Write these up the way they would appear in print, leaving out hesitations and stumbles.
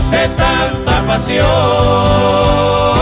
de tanta pasión.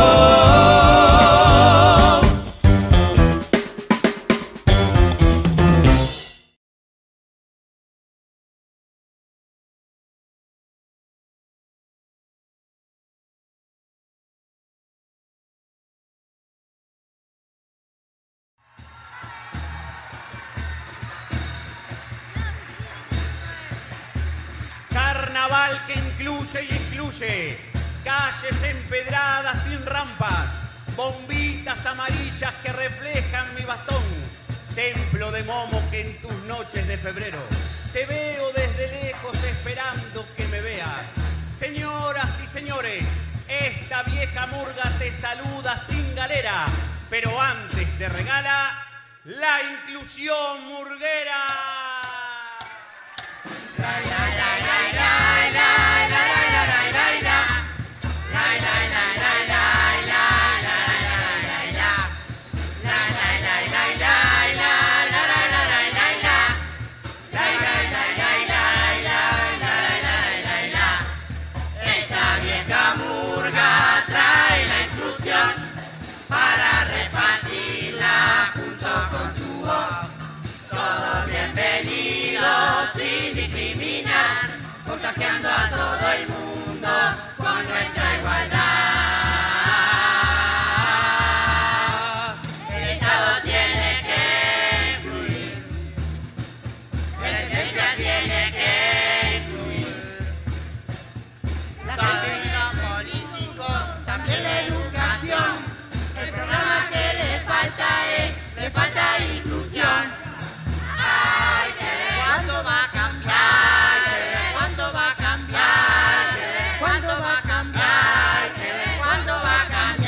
Carnaval que incluye y excluye, calles empedradas sin rampas, bombitas amarillas que reflejan mi bastón, templo de Momo que en tus noches de febrero te veo desde lejos esperando que me veas. Señoras y señores, esta vieja murga te saluda sin galera, pero antes te regala la inclusión murguera. Esta vieja murga trae la inclusión para repartirla junto con tu voz. Todos bienvenidos sin discriminar, contagiando a todo el mundo con nuestra igualdad. El Estado tiene que influir, la Iglesia tiene que influir, la política político, también la educación. El programa que le falta inclusión. Ay, ¿cuándo va a cambiar? ¿Cuándo va a cambiar? ¿Cuándo va a cambiar? ¿Cuándo va a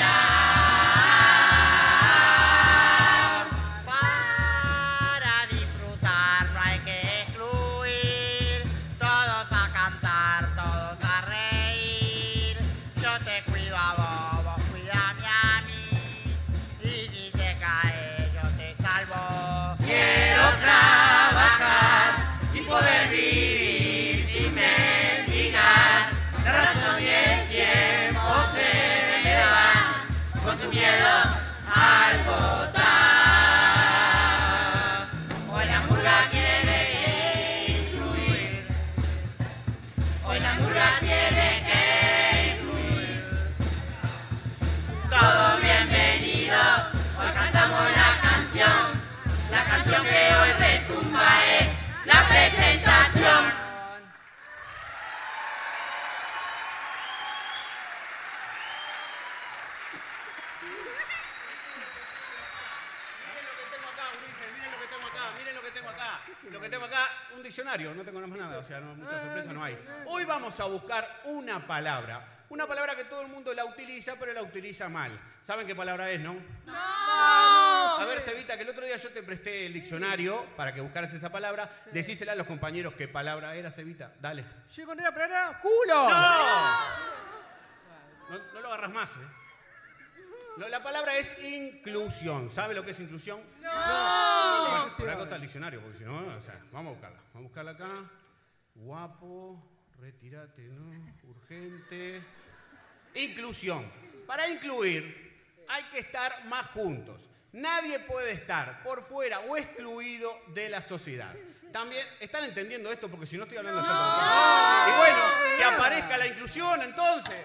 cambiar? Para disfrutar no hay que excluir, todos a cantar, todos a reír. Yo te cuido a vos, vos cuidame a mí, y si te caes yo te salvo. Quiero trabajar y poder vivir sin mendigar. La razón y el tiempo se me van con tu miedo al votar. Hoy la murga quiere incluir, hoy la murga tiene que incluir. Todos bienvenidos, hoy cantamos la canción que hoy retumba es la presentación. Miren lo que tengo acá. Lo que tengo acá, un diccionario, no tengo más nada, o sea, mucha sorpresa no hay. Hoy vamos a buscar una palabra que todo el mundo la utiliza, pero la utiliza mal. ¿Saben qué palabra es, no? ¡No! A ver, Cevita, que el otro día yo te presté el diccionario para que buscaras esa palabra. Sí. Decísela a los compañeros qué palabra era, Cevita. Dale. Yo encontré la palabra culo. No lo agarras más, ¿eh? No, la palabra es inclusión. ¿Sabe lo que es inclusión? No. Bueno, por algo está el diccionario, porque si no, o sea, vamos a buscarla. Vamos a buscarla acá. Guapo, retírate, ¿no? Urgente. Inclusión. Para incluir hay que estar más juntos. Nadie puede estar por fuera o excluido de la sociedad. También, ¿están entendiendo esto? Porque si no estoy hablando exactamente. Y bueno, que aparezca la inclusión entonces.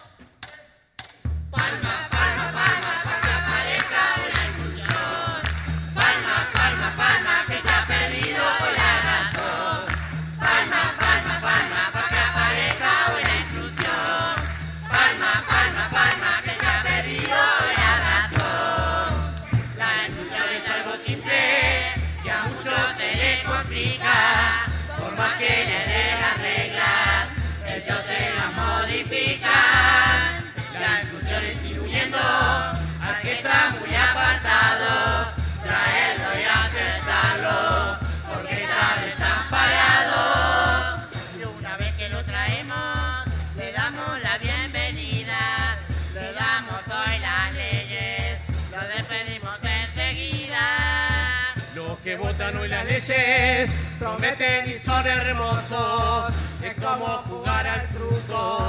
Palma, palma, palma, para que aparezca la inclusión. Palma, palma, palma, que se ha perdido la razón. Palma, palma, palma, para que aparezca la inclusión. Palma, palma, palma, que se ha perdido la razón. La inclusión es algo simple, que a muchos se les complica. Por más que le den las reglas, ellos se las modifican. La inclusión es ir huyendo al que está muy apartado, traerlo y aceptarlo, porque está desamparado. Y una vez que lo traemos, le damos la bienvenida, le damos hoy las leyes, lo despedimos enseguida. Los que votan hoy las leyes prometen y son hermosos, es como jugar al truco.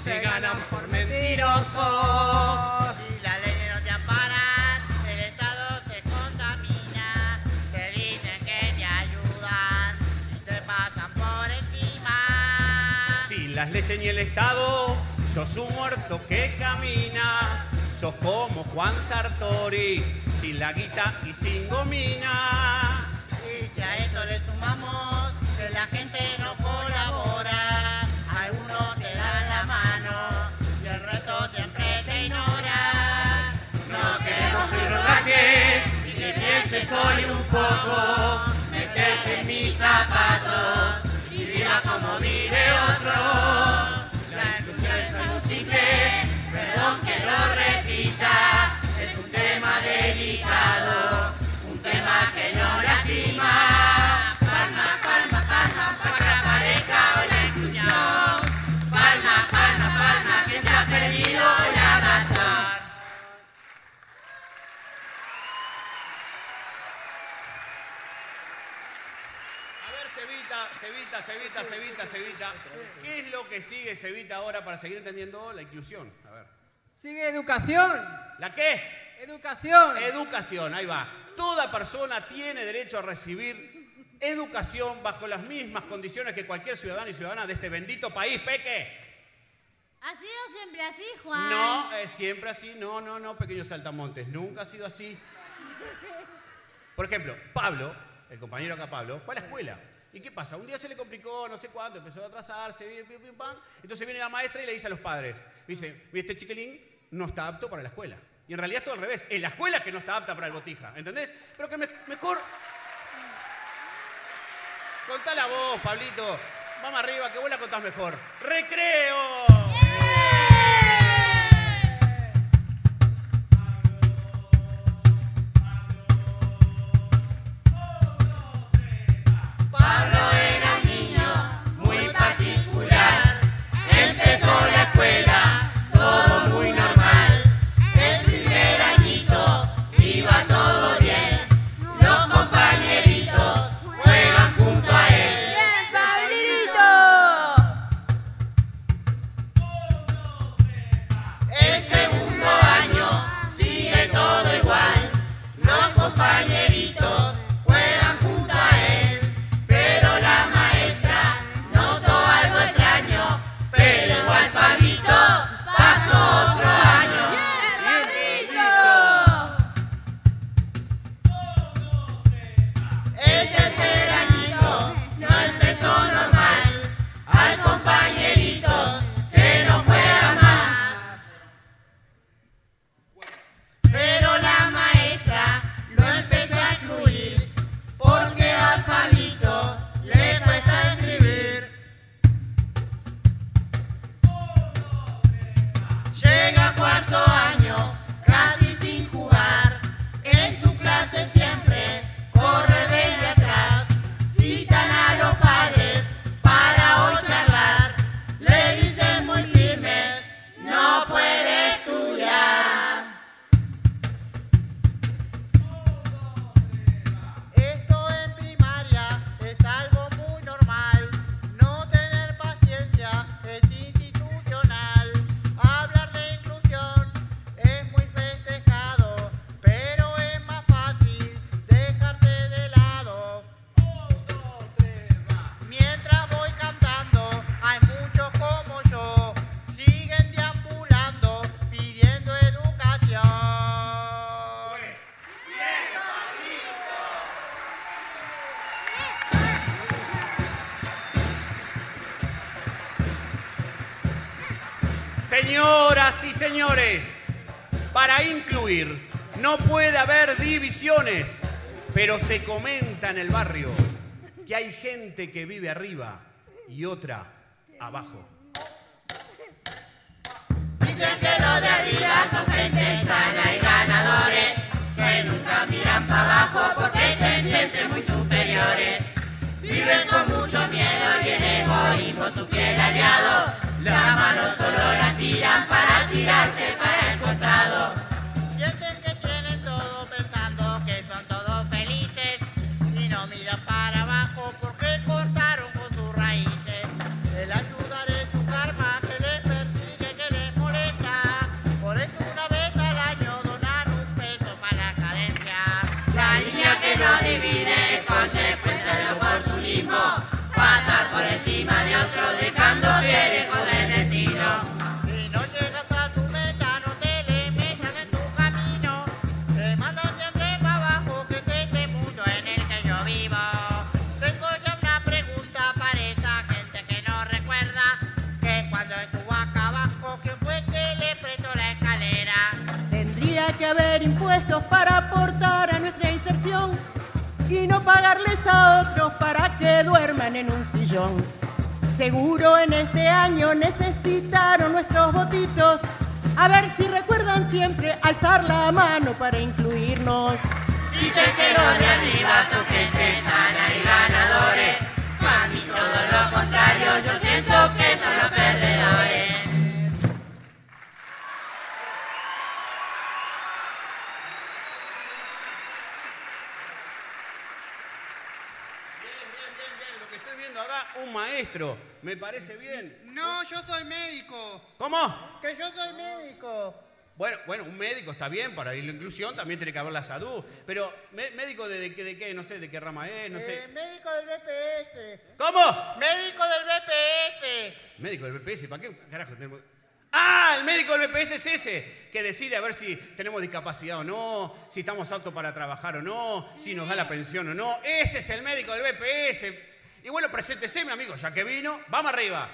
se ganan por mentirosos. Si las leyes no te amparan, el Estado se contamina. Te dicen que te ayudan y te pasan por encima. Sin las leyes ni el Estado, sos un muerto que camina. Sos como Juan Sartori, sin la guita y sin gomina. Y si a esto le sumamos que la gente no colabora, algunos te dan la mano y el resto siempre te ignora. No queremos un rodaje y que pienses hoy un poco, meterte en mis zapatos y viva como vive otro. La inclusión es algo simple, perdón que lo repita, es un tema delicado, un tema que no lastima. Palma, palma, palma, para que aparezca la inclusión. Palma, palma, palma, que se ha perdido la razón. A ver, Cevita. ¿Qué es lo que sigue Cevita ahora para seguir entendiendo la inclusión? A ver. Sigue educación. ¿La qué? Educación. Educación, ahí va. Toda persona tiene derecho a recibir educación bajo las mismas condiciones que cualquier ciudadano y ciudadana de este bendito país, Peque. ¿Ha sido siempre así, Juan? No, es siempre así. No, pequeños saltamontes. Nunca ha sido así. Por ejemplo, Pablo, el compañero acá Pablo, fue a la escuela. ¿Y qué pasa? Un día se le complicó, no sé cuánto, empezó a atrasarse, pim, pim, pam. Entonces viene la maestra y le dice a los padres, dice, este chiquilín no está apto para la escuela. Y en realidad es todo al revés. Es la escuela que no está apta para el botija, ¿entendés? Pero que mejor... Contá vos, Pablito. Vamos arriba, que vos la contás mejor. ¡Recreo! Pablo era un niño muy particular. Empezó la escuela, todo muy normal. El primer añito iba todo bien. Los compañeritos juegan junto a él. ¡Bien, Pablito! El segundo año sigue todo igual. Los compañeritos juegan junto a él. Pero la maestra notó algo extraño. Pero igual Pablito pasó otro año. ¡Bien, Pablito! El tercer añito no empezó normal. Hay compañeritos que no juegan más. Pero la maestra lo empezó a excluir porque al Pablito le cuesta escribir. Llega a cuarto año, casi sin jugar. En su clase siempre corre desde atrás. Citan a los padres para hoy charlar. Le dicen muy firmes, no puede estudiar. Esto en primaria es algo muy normal. No tener paciencia es institucional. Hablar de inclusión es muy festejado, pero es más fácil dejarte de lado. Mientras voy cantando, hay muchos como yo, siguen deambulando pidiendo educación. Señoras y señores, para incluir no puede haber divisiones, pero se comenta en el barrio que hay gente que vive arriba y otra abajo. Dicen que los de arriba son gente sana y ganadores, que nunca miran para abajo porque se sienten muy superiores. Viven con mucho miedo y el egoísmo su fiel aliado. La mano solo la tiran para tirarte para el costado. Sienten que tienen todo pensando que son todos felices y no miran para abajo porque cortaron con sus raíces. El ayudar es su karma que les persigue. Tendría que haber impuestos para aportar a nuestra inserción y no pagarles a otros para que duerman en un sillón. Seguro en este año necesitaron nuestros votitos. A ver si recuerdan siempre alzar la mano para incluirnos. Dicen que los de arriba son gente sana y ganadores. A mí todo lo contrario, yo siento que son los perdedores. Bien, lo que estoy viendo acá, un maestro, me parece bien. No, yo soy médico. ¿Cómo? Que yo soy médico. Bueno, un médico está bien, para la inclusión también tiene que haber la salud. Pero, ¿médico de qué? No sé, ¿de qué rama es? No sé. Médico del BPS. ¿Cómo? Médico del BPS. ¿Médico del BPS? ¿Para qué carajo tenemos? ¡Ah! El médico del BPS es ese, que decide a ver si tenemos discapacidad o no, si estamos aptos para trabajar o no, si nos da la pensión o no. Ese es el médico del BPS. Y bueno, preséntese, mi amigo, ya que vino. ¡Vamos arriba!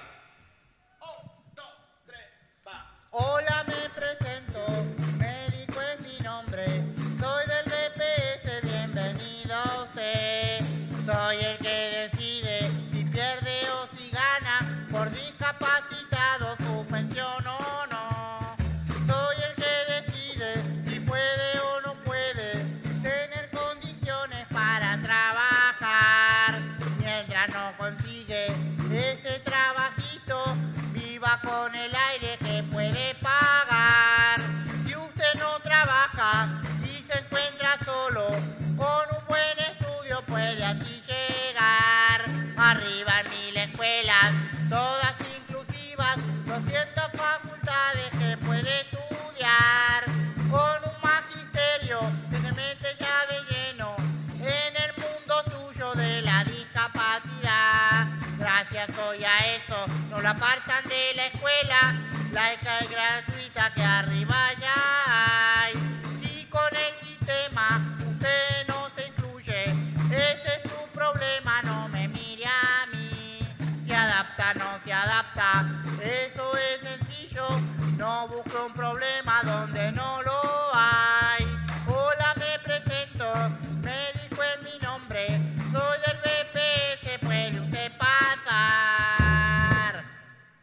1, 2, 3, va. Hola, me presento, médico es mi nombre, soy del BPS, bienvenido a usted. Soy el que decide si pierde o si gana, por discapacitado su pensión o no. Soy el que decide si puede o no puede tener condiciones para trabajar. Mientras no consigue ese trabajito, viva con el aire que puede pagar. Si usted no trabaja y se encuentra solo, con un buen estudio puede así llegar. Arriba en 1000 escuelas, todas inclusivas, 200 facultades que puede estudiar. Con un magisterio que se mete ya de lleno en el mundo suyo de la discapacidad. Gracias hoy a eso no lo apartan de la escuela, laica y gratuita que arriba ya hay. Si con el sistema usted no se incluye, ese es su problema, no me mire a mí. Se adapta, no se adapta, eso es sencillo, no busque un problema donde no lo hay. Hola, me presento, médico es mi nombre, soy del BPS, puede usted pasar.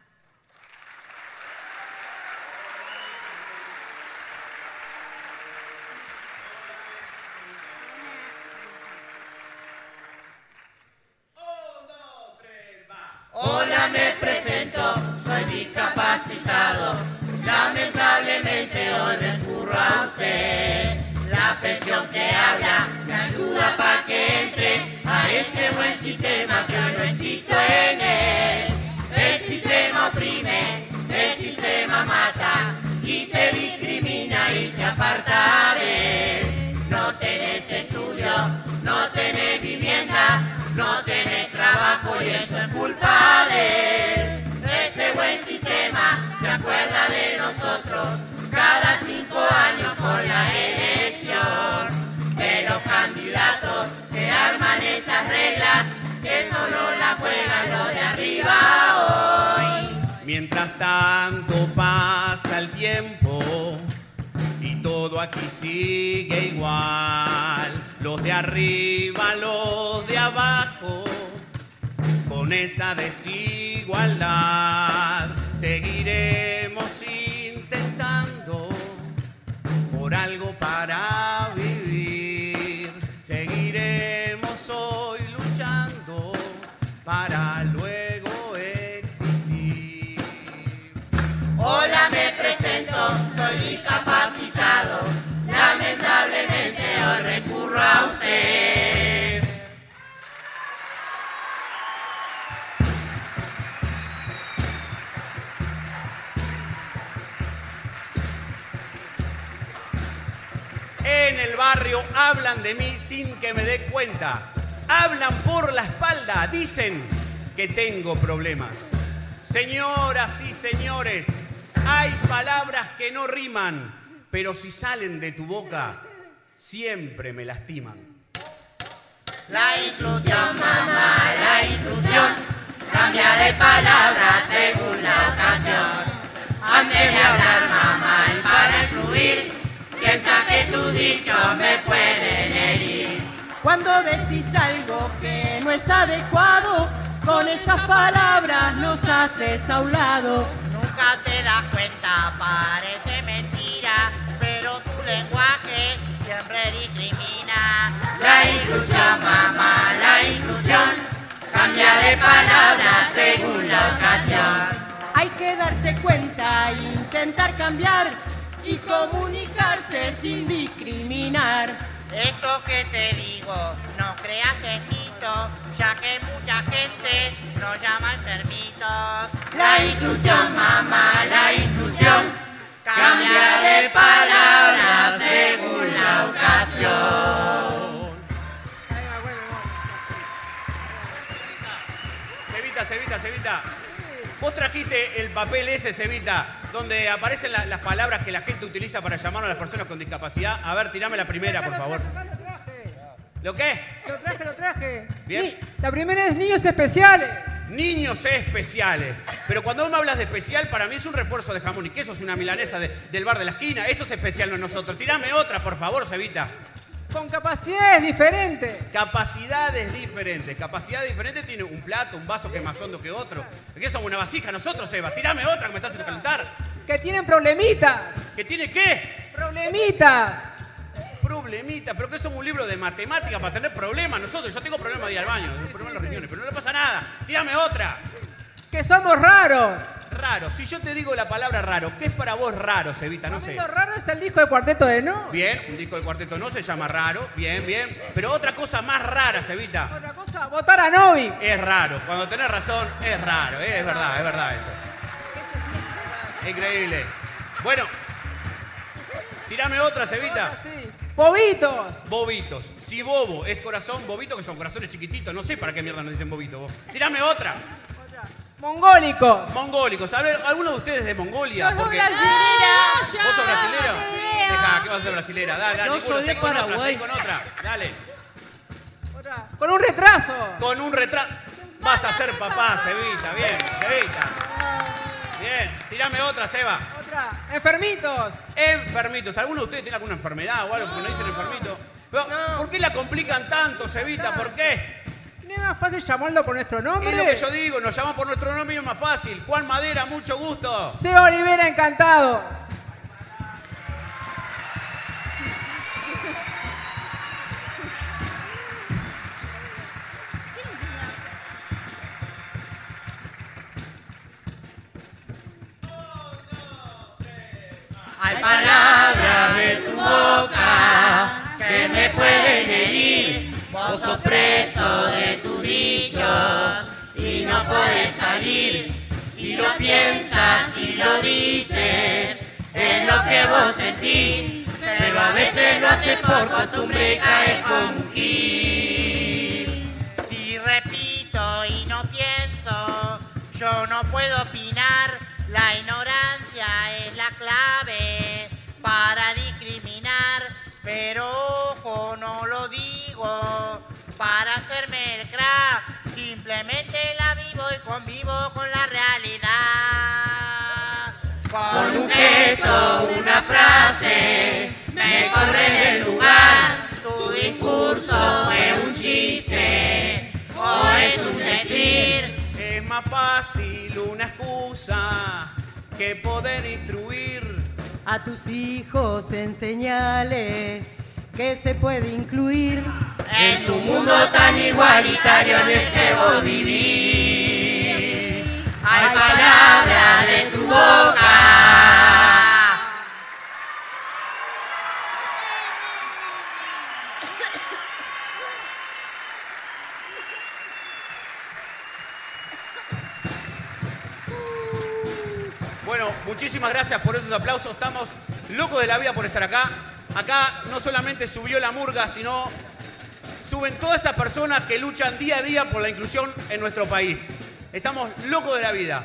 Hola, me presento, soy discapacitado. Lamentablemente hoy recurro a usted. La pensión que habla me ayuda para que entre a ese buen sistema que hoy no existo en él. El sistema oprime, el sistema mata y te discrimina y te aparta de él. No tenés estudio, no tenés vivienda, no tenés trabajo y eso es culpa de él. Ese buen sistema se acuerda de nosotros cada 5 años con la elección de los candidatos que arman esas reglas que solo la juegan los de arriba hoy. Mientras tanto pasa el tiempo y todo aquí sigue igual. Los de arriba, los de abajo, con esa desigualdad seguiremos intentando por algo para vivir. Seguiremos hoy luchando para luego existir. Hola, me presento, soy discapacitado. Lamentablemente hoy recurro a usted. En el barrio hablan de mí sin que me dé cuenta. Hablan por la espalda, dicen que tengo problemas. Señoras y señores, hay palabras que no riman, pero si salen de tu boca, siempre me lastiman. La inclusión, mamá, la inclusión cambia de palabra según la ocasión. Antes de hablar, mamá, y para incluir, piensa instrucción me pueden herir. Cuando decís algo que no es adecuado, con esas palabras nos haces a un lado. Nunca te das cuenta, parece mentira, pero tu lenguaje siempre discrimina. La inclusión, mamá, la inclusión cambia de palabras según la ocasión. Hay que darse cuenta, intentar cambiar y comunicarse sin discriminar. Esto que te digo, no creas es mito, ya que mucha gente nos llama enfermitos. La inclusión, mamá, la inclusión cambia de palabras según la ocasión. Cevita. Vos trajiste el papel ese, Cevita, donde aparecen las palabras que la gente utiliza para llamar a las personas con discapacidad. A ver, tirame la primera, por favor. Lo traje. ¿Lo qué? Lo traje. Bien. La primera es niños especiales. Niños especiales. Pero cuando vos me hablas de especial, para mí es un refuerzo de jamón y queso, es una milanesa del bar de la esquina. Eso es especial, no nosotros. Tirame otra, por favor, Cevita. Con capacidades diferentes. Capacidades diferentes tiene un plato, un vaso que es más hondo que otro. ¿Qué somos una vasija nosotros, Eva? Tirame otra que me estás haciendo calentar. Que tienen problemitas. ¿Que tiene qué? Problemitas. Problemita, pero que somos un libro de matemáticas para tener problemas nosotros. Yo tengo problemas de ir al baño, problemas en las reuniones, pero no le pasa nada. Tírame otra. Que somos raros. Raro. Si yo te digo la palabra raro, ¿qué es para vos raro, Cevita? No sé. Lo raro es el disco de Cuarteto de No. Bien, un disco de Cuarteto No se llama raro. Bien. Pero otra cosa más rara, Cevita. Otra cosa, votar a Novi. Es raro. Cuando tenés razón, es raro. Es verdad eso. Increíble. Bueno, tirame otra, Cevita. Otra, sí. Bobitos. Bobitos. Si bobo es corazón, bobito, que son corazones chiquititos. No sé para qué mierda nos dicen bobito vos. Tirame otra. Mongólicos. Mongólicos. A ver, ¿alguno de ustedes de Mongolia? Yo soy Porque... brasilera. ¿Vos sos brasilera? Deja, ¿qué vas a ser brasilera? Dale, Yo ninguno. soy de Seguí con otra, Paraguay. seguí con otra. Dale. Otra. Con un retraso. Con un retraso. Vas a ser papá, Cevita. Bien, Cevita. Bien. Tirame otra, Seba. Otra. Enfermitos. Enfermitos. ¿Alguno de ustedes tiene alguna enfermedad o algo que no dicen enfermito? Pero, ¿por qué la complican tanto, Cevita? ¿Por qué? ¿No es más fácil llamarlo por nuestro nombre? Es lo que yo digo, nos llaman por nuestro nombre y es más fácil. Juan Madera, mucho gusto. Seba Olivera, encantado. Hay palabras de tu boca que me pueden herir. Vos sos preso de tus dichos y no podés salir. Si lo piensas y lo dices, es lo que vos sentís. Pero a veces lo haces por costumbre y caes como un gil. Si repito y no pienso, yo no puedo opinar. La ignorancia es la clave para discriminar. Pero ojo, no lo digo para hacerme el crack. Simplemente la vivo y convivo con la realidad. Con un gesto, una frase, me corres del lugar. Tu discurso fue un chiste o es un decir. Es más fácil una excusa que poder instruir. A tus hijos enseñale que se puede incluir En tu mundo tan igualitario en el que vos vivís, hay palabras de tu boca. Bueno, muchísimas gracias por esos aplausos. Estamos locos de la vida por estar acá. Acá no solamente subió la murga, sino suben todas esas personas que luchan día a día por la inclusión en nuestro país. Estamos locos de la vida.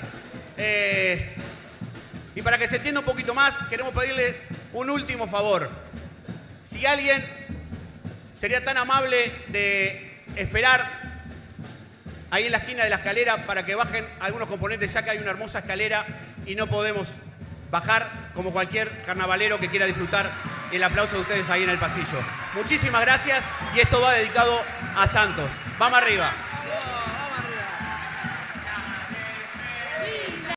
Y para que se entienda un poquito más, queremos pedirles un último favor. Si alguien sería tan amable de esperar ahí en la esquina de la escalera para que bajen algunos componentes, ya que hay una hermosa escalera y no podemos bajar como cualquier carnavalero que quiera disfrutar el aplauso de ustedes ahí en el pasillo. Muchísimas gracias y esto va dedicado a Santos. Vamos arriba.